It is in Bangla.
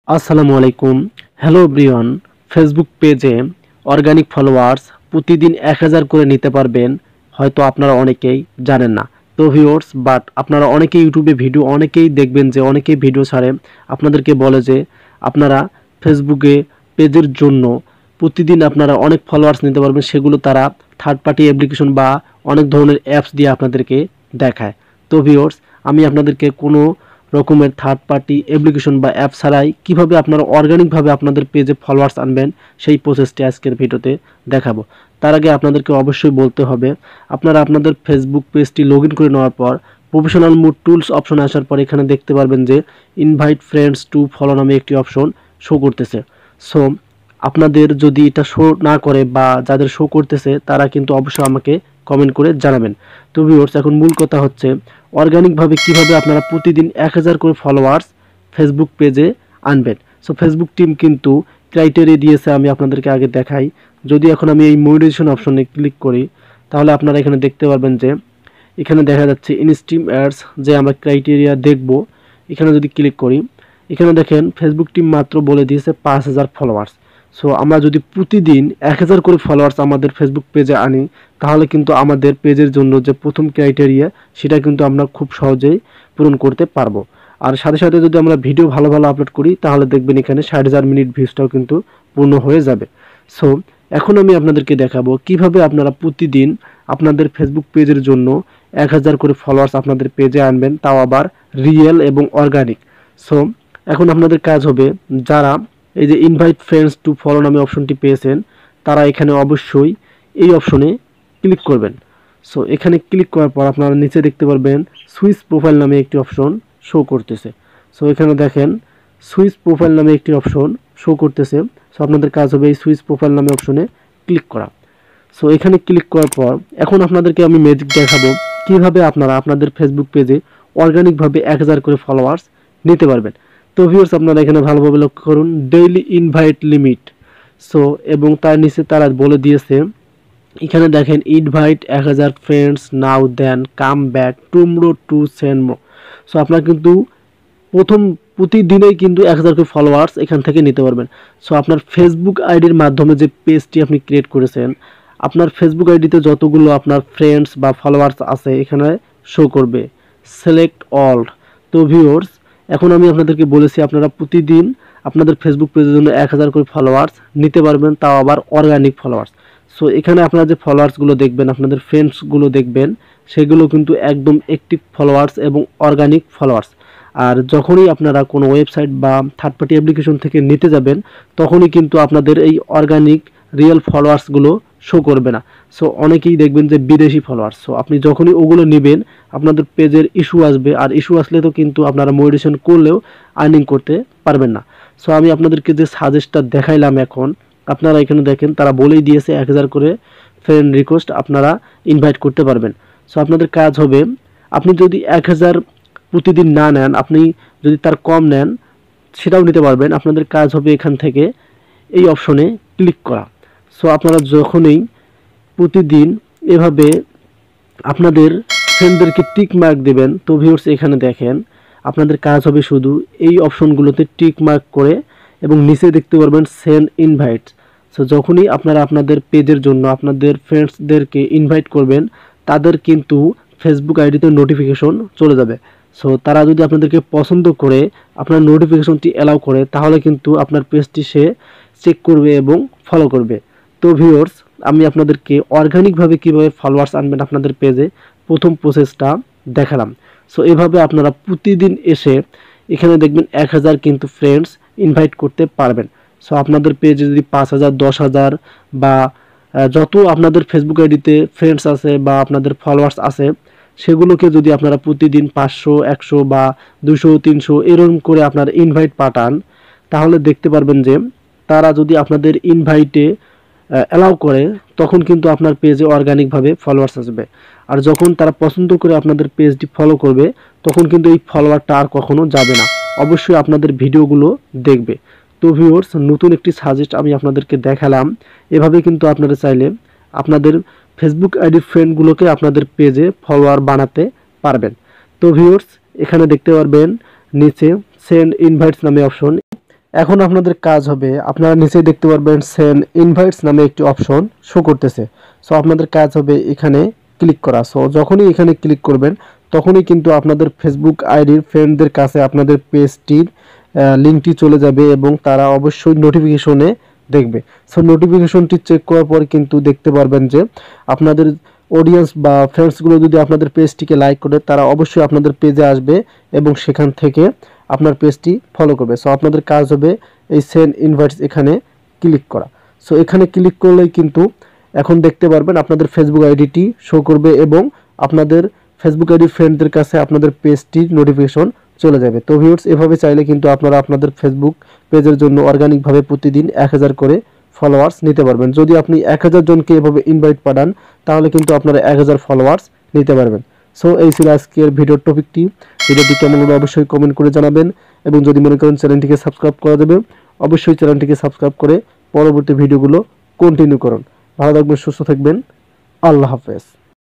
আসসালামু আলাইকুম। Hello everyone. ফেসবুক পেজে অর্গানিক ফলোয়ার্স প্রতিদিন 1000 করে নিতে পারবেন, হয়তো আপনারা অনেকেই জানেন না। তো ভিউয়ার্স, বাট আপনারা অনেকেই ইউটিউবে ভিডিও অনেকেই দেখবেন যে অনেকেই ভিডিও ছাড়ে, আপনাদেরকে বলে যে আপনারা ফেসবুকে পেজের জন্য প্রতিদিন আপনারা অনেক ফলোয়ার্স নিতে পারবেন। সেগুলো তারা থার্ড পার্টি অ্যাপ্লিকেশন বা অনেক ধরনের অ্যাপস দিয়ে আপনাদেরকে দেখায়। তো ভিউয়ার্স, আমি আপনাদেরকে কোনো রকমের থার্ড পার্টি অ্যাপ্লিকেশন বা অ্যাপ ছাড়াই কিভাবে আপনারা অর্গানিকভাবে আপনাদের পেজে ফলোয়ার্স আনবেন সেই প্রসেসটি আজকের ভিডিওতে দেখাবো। তার আগে আপনাদেরকে অবশ্যই বলতে হবে, আপনারা আপনাদের ফেসবুক পেজটি লগ ইন করে নেওয়ার পর প্রফেশনাল মোড টুলস অপশনে আসার পর এখানে দেখতে পারবেন যে ইনভাইট ফ্রেন্ডস টু ফলো নামে একটি অপশন শো করতেছে। সো আপনাদের যদি এটা শো না করে বা যাদের শো করতেছে তারা কিন্তু অবশ্যই আমাকে কমেন্ট করে জানাবেন। তো ভিউয়ার্স, এখন মূল কথা হচ্ছে অর্গানিকভাবে কিভাবে আপনারা প্রতিদিন 1000 করে ফলোয়ার্স ফেসবুক পেজে আনবেন। সো ফেসবুক টিম কিন্তু ক্রাইটেরিয়া দিয়েছে, আমি আপনাদেরকে আগে দেখাই। যদি এখন আমি এই মনিটাইজেশন অপশনে ক্লিক করি তাহলে আপনারা এখানে দেখতে পারবেন যে এখানে দেখা যাচ্ছে ইনস্ট্রিম অ্যাডস, যে আমরা ক্রাইটেরিয়া দেখব। এখানে যদি ক্লিক করি, এখানে দেখেন ফেসবুক টিম মাত্র বলে দিয়েছে 5000 ফলোয়ার্স। সো আমরা যদি প্রতিদিন 1000 করে ফলোয়ার্স আমাদের ফেসবুক পেজে আনি তাহলে কিন্তু আমাদের পেজের জন্য যে প্রথম ক্রাইটেরিয়া সেটা কিন্তু আমরা খুব সহজেই পূরণ করতে পারবো। আর সাথে সাথে যদি আমরা ভিডিও ভালো ভালো আপলোড করি তাহলে দেখবেন এখানে 60,000 মিনিট ভিউজটাও কিন্তু পূর্ণ হয়ে যাবে। সো এখন আমি আপনাদেরকে দেখাবো কিভাবে আপনারা প্রতিদিন আপনাদের ফেসবুক পেজের জন্য 1000 করে ফলোয়ার্স আপনাদের পেজে আনবেন, তাও আবার রিয়েল এবং অর্গানিক। সো এখন আপনাদের কাজ হবে, যারা এই যে ইনভাইট ফ্রেন্ডস টু ফলো নামে অপশনটি পেয়েছেন তারা এখানে অবশ্যই এই অপশনে ক্লিক করবেন। সো এখানে ক্লিক করার পর আপনারা নিচে দেখতে পারবেন সুইচ প্রোফাইল নামে একটি অপশন শো করতেছে। সো এখানে দেখেন সুইচ প্রোফাইল নামে একটি অপশন শো করতেছে। সো আপনাদের কাজ হবে এই সুইচ প্রোফাইল নামে অপশনে ক্লিক করা। সো এখানে ক্লিক করার পর এখন আপনাদেরকে আমি ম্যাজিক দেখাবো কিভাবে আপনারা আপনাদের ফেসবুক পেজে অর্গানিকভাবে 1000 করে ফলোয়ার্স নিতে পারবেন। তো ভিউয়ার্স, আপনারা এখানে ভালোভাবে লক্ষ্য করুন ডেইলি ইনভাইট লিমিট। সো এবং তার নিচে তারা বলে দিয়েছে, এখানে দেখেন invite 1000 friends now then come back tomorrow to send more. So আপনারা কিন্তু প্রতিদিনেই কিন্তু 1000 করে ফলোয়ার্স এখান থেকে নিতে পারবেন। সো আপনার ফেসবুক আইডির মাধ্যমে যে পেজটি আপনি ক্রিয়েট করেছেন, আপনার ফেসবুক আইডিতে যতগুলো আপনার ফ্রেন্ডস বা ফলোয়ার্স আছে এখানে শো করবে সিলেক্ট অল। তো ভিউয়ার্স, এখন আমি আপনাদেরকে বলেছি আপনারা প্রতিদিন আপনাদের ফেসবুক পেজের জন্য 1000 করে ফলোয়ার্স নিতে পারবেন, তাও আবার অর্গানিক ফলোয়ার্স। সো এখানে আপনারা যে ফলোয়ার্সগুলো দেখবেন, আপনাদের ফ্রেন্ডসগুলো দেখবেন, সেগুলো কিন্তু একদম অ্যাক্টিভ ফলোয়ার্স এবং অর্গানিক ফলোয়ার্স। আর যখনই আপনারা কোনো ওয়েবসাইট বা থার্ড পার্টি অ্যাপ্লিকেশন থেকে নিতে যাবেন তখনই কিন্তু আপনাদের এই অর্গানিক রিয়েল ফলোয়ার্সগুলো শো করবে না। সো অনেকেই দেখবেন যে বিদেশি ফলোয়ার্স। সো আপনি যখনই ওগুলো নেবেন আপনাদের পেজের ইস্যু আসবে, আর ইস্যু আসলে তো কিন্তু আপনারা মনিটাইজেশন করলেও আর্নিং করতে পারবেন না। সো আমি আপনাদেরকে যে সাজেস্টটা দেখাইলাম এখন, আপনারা এখানে দেখেন তারা বলেই দিয়েছে 1000 করে ফ্রেন্ড রিকোয়েস্ট আপনারা ইনভাইট করতে পারবেন। সো আপনাদের কাজ হবে, আপনি যদি 1000 প্রতিদিন না নেন, আপনি যদি তার কম নেন সেটাও নিতে পারবেন। আপনাদের কাজ হবে এখান থেকে এই অপশনে ক্লিক করা। সো আপনারা যখনই প্রতিদিন এভাবে আপনাদের ফ্রেন্ডদেরকে টিক মার্ক দেবেন, তো ভিউয়ার্স এখানে দেখেন আপনাদের কাজ হবে শুধু এই অপশনগুলোতে টিক মার্ক করে এবং নিচে দেখতে পারবেন সেন্ড ইনভাইট। সো যখনই আপনারা আপনাদের পেজের জন্য আপনাদের ফ্রেন্ডসদেরকে ইনভাইট করবেন তাদের কিন্তু ফেসবুক আইডিতে নোটিফিকেশন চলে যাবে। সো তারা যদি আপনাদেরকে পছন্দ করে আপনার নোটিফিকেশনটি অ্যালাউ করে তাহলে কিন্তু আপনার পেজটি সে চেক করবে এবং ফলো করবে। তো ভিউয়ার্স, আমি আপনাদেরকে অর্গানিকভাবে কীভাবে ফলোয়ার্স আনবেন আপনাদের পেজে প্রথম প্রসেসটা দেখালাম। সো এভাবে আপনারা প্রতিদিন এসে এখানে দেখবেন 1000 কিন্তু ফ্রেন্ডস ইনভাইট করতে পারবেন। সো আপনাদের পেজে যদি 5000 10,000 বা যত আপনাদের ফেসবুক আইডিতে ফ্রেন্ডস আছে বা আপনাদের ফলোয়ার্স আছে সেগুলোকে যদি আপনারা প্রতিদিন 500 100 বা 200 300 এরকম করে আপনারা ইনভাইট পাঠান তাহলে দেখতে পারবেন যে তারা যদি আপনাদের ইনভাইটে অ্যালাউ করে তখন কিন্তু আপনার পেজে অর্গানিকভাবে ফলোয়ার্স আসবে। আর যখন তারা পছন্দ করে আপনাদের পেজটি ফলো করবে তখন কিন্তু এই ফলোয়ারটা আর কখনো যাবে না, অবশ্যই আপনাদের ভিডিওগুলো দেখবে। তো ভিউয়ার্স, নতুন একটি সাজেস্ট আমি আপনাদেরকে দেখালাম। এভাবে কিন্তু আপনারা চাইলে আপনাদের ফেসবুক আইডির ফ্রেন্ডগুলোকে আপনাদের পেজে ফলোয়ার বানাতে পারবেন। তো ভিউয়ার্স, এখানে দেখতে পারবেন নিচে সেন্ড ইনভাইটস নামে অপশন, এখন আপনাদের কাজ হবে, আপনারা নিচে দেখতে পারবেন সেন্ড ইনভাইটস নামে একটি অপশন শো করতেছে। সো আপনাদের কাজ হবে এখানে ক্লিক করা। সো যখনই এখানে ক্লিক করবেন তখনই কিন্তু আপনাদের ফেসবুক আইডির ফ্রেন্ডদের কাছে আপনাদের পেজটির লিঙ্কটি চলে যাবে এবং তারা অবশ্যই নোটিফিকেশনে দেখবে। সো নোটিফিকেশনটি চেক করার পর কিন্তু দেখতে পারবেন যে আপনাদের অডিয়েন্স বা ফ্রেন্ডসগুলো যদি আপনাদের পেজটিকে লাইক করে তারা অবশ্যই আপনাদের পেজে আসবে এবং সেখান থেকে আপনার পেজটি ফলো করবে। সো আপনাদের কাজ হবে এই সেন্ড ইনভাইটস এখানে ক্লিক করা। সো এখানে ক্লিক করলেই কিন্তু এখন দেখতে পারবেন আপনাদের ফেসবুক আইডিটি শো করবে এবং আপনাদের ফেসবুক আইডি ফ্রেন্ডদের কাছে আপনাদের পেজটির নোটিফিকেশন চলে যাবে। তো ভিউয়ার্স, এভাবে চাইলে কিন্তু আপনারা আপনাদের ফেসবুক পেজের জন্য অর্গানিকভাবে প্রতিদিন 1000 করে ফলোয়ার্স নিতে পারবেন। যদি আপনি 1000 জনকে এভাবে ইনভাইট পাঠান তাহলে কিন্তু আপনারা 1000 ফলোয়ার্স নিতে পারবেন। সো এই ছিল আজকের ভিডিওর টপিকটি। ভিডিওটি কেমন হলো অবশ্যই কমেন্ট করে জানাবেন এবং যদি মনে করেন চ্যানেলটিকে সাবস্ক্রাইব করা যাবে অবশ্যই চ্যানেলটিকে সাবস্ক্রাইব করে পরবর্তী ভিডিওগুলো কন্টিনিউ করুন। ভালো থাকবেন, সুস্থ থাকবেন, আল্লাহ হাফেজ।